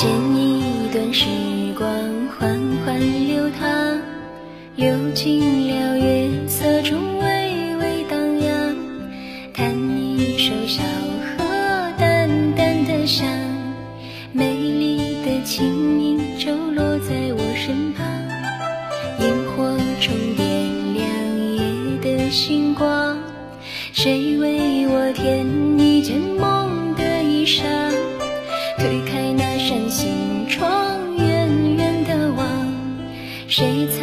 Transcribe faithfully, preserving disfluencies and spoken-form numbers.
剪一段时光缓缓流淌，流进了月色中微微荡漾，弹一首小河淡淡的香，美丽的轻音就落在我身旁，萤火虫点亮夜的星光，谁为我添一件梦的衣裳，推开那扇心窗，远远地望，谁曾